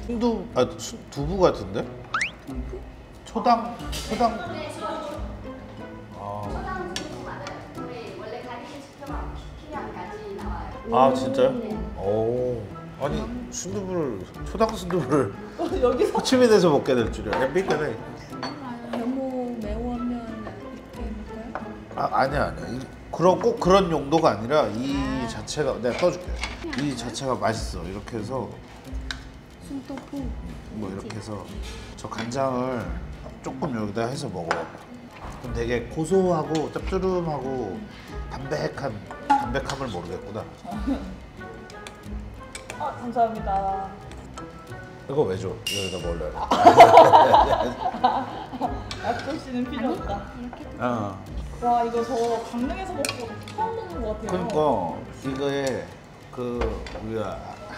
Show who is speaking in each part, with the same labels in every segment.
Speaker 1: 순두 두부 같은데? 초당.
Speaker 2: 네, 초당 두부 맞아요. 저희 원래 가리비 시키면 같이 나와요.
Speaker 1: 아 진짜요? 오. 아니 순두부를 초당 순두부를
Speaker 3: 여기서
Speaker 1: 호치민 에서 먹게 될 줄이야. 햄비그네.
Speaker 4: 너무 매우면 이렇게 먹어요?
Speaker 1: 아니야. 그런 꼭 그런 용도가 아니라 이 자체가 내가 떠줄게. 이 자체가 맛있어. 이렇게 해서
Speaker 4: 순두부.
Speaker 1: 뭐 이렇게 해서 저 간장을 조금 여기다 해서 먹어. 그럼 되게 고소하고 짭조름하고 담백함을 모르겠구나.
Speaker 3: 감사합니다.
Speaker 1: 이거 왜 줘? 여기다 먹으려.
Speaker 3: 약조 씨는 필요 없다.
Speaker 1: 어.
Speaker 3: 와 이거 저 강릉에서 먹고 처음 먹는 것 같아요.
Speaker 1: 그러니까 이거에 그 우리가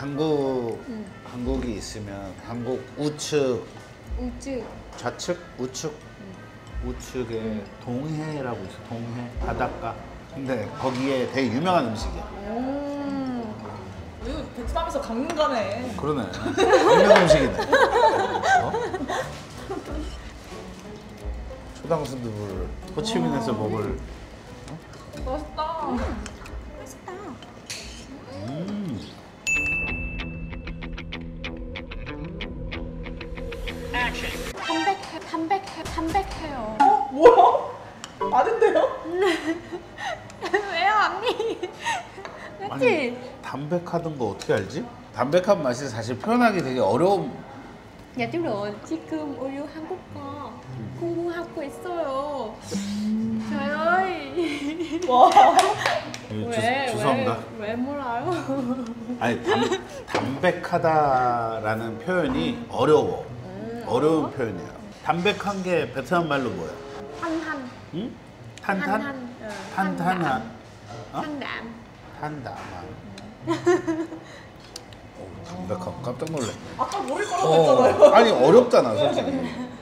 Speaker 1: 한국이 있으면 한국 우측 좌측 우측에 동해라고 있어. 동해 바닷가. 근데 거기에 되게 유명한 음식이야.
Speaker 3: 이거 베트남에서 강릉 가네.
Speaker 1: 그러네. 유명한 음식이네. 어? 초당 순두부를 호치민에서 먹을.
Speaker 3: 맛있다.
Speaker 4: 맛있다. 담백해요.
Speaker 3: 뭐야? 아닌데요?
Speaker 4: 왜요, 언니?
Speaker 1: 아니,
Speaker 4: 맞지?
Speaker 1: 담백하던 거 어떻게 알지? 담백한 맛이 사실 표현하기 되게 어려운.
Speaker 4: 야, 찌로 지금 우리 한국 거 공부하고 있어요. 저요.
Speaker 3: 와.
Speaker 1: 죄송합니다.
Speaker 4: 왜 몰라요?
Speaker 1: 아니 담백하다라는 표현이 어려워. 어려운 표현이야. 담백한 게 베트남 말로 뭐야?
Speaker 4: 탄탄.
Speaker 1: 응? 탄탄? 탄탄한? 어?
Speaker 4: 탄담.
Speaker 1: 탄담한. 담백함 깜짝 놀래.
Speaker 3: 아까 모를 거라고 했잖아요.
Speaker 1: 아니 어렵잖아 솔직히.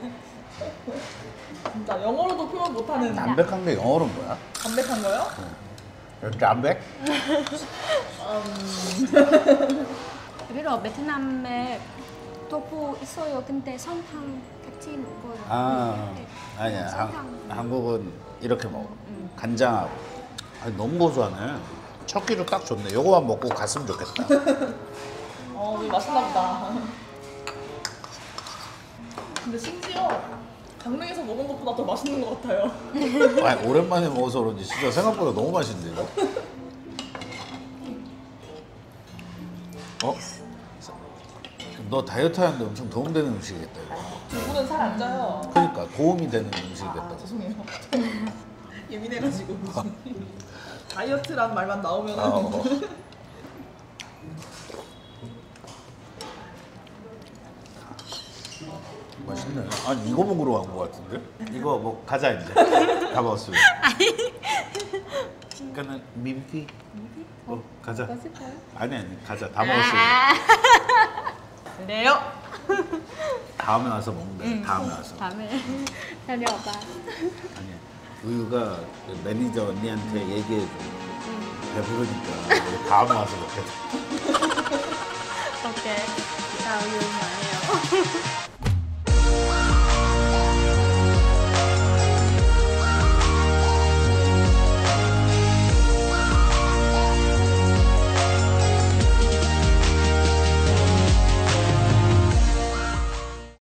Speaker 3: 진짜 영어로도 표현 못하는
Speaker 1: 담백한 게 영어로 뭐야?
Speaker 3: 담백한 거요?
Speaker 1: 담백?
Speaker 4: 그리고 베트남에 토fu 있어요. 근데 설탕 같이 먹어요.
Speaker 1: 아니야.
Speaker 4: 설탕.
Speaker 1: 한국은 이렇게 먹어. 간장하고. 아니, 너무 고소하네. 첫 끼로 딱 좋네. 요거만 먹고 갔으면 좋겠다.
Speaker 3: 이거 맛있나 보다. 근데 심지어 강릉에서 먹은 것보다 더 맛있는 것 같아요.
Speaker 1: 아니, 오랜만에 먹어서 그런지 진짜 생각보다 너무 맛있는데 이거. 어? 너 다이어트 하는데 엄청 도움되는 음식이겠다 이거.
Speaker 3: 두부는 살 안 쪄요.
Speaker 1: 그러니까 도움이 되는 음식이겠다.
Speaker 3: 죄송해요. 예민해가지고 다이어트란 말만 나오면
Speaker 1: 맛있네. 아니 이거 먹으러 간 거 같은데? 이거 뭐 가자 이제. 다 먹었어요. 그러니까는 미비. 가자.
Speaker 4: 맛있어요?
Speaker 1: 아니 가자. 다 먹었어요.
Speaker 3: 그래요?
Speaker 1: 다음에 와서 먹는다. 다음에 와서.
Speaker 4: 다음에 다녀봐.
Speaker 1: 아니야. 우유가 매니저 언니한테 얘기해줘. 배부르니까 우리 다음에 와서 먹겠다.
Speaker 4: 오케이. 나 우유 많아요.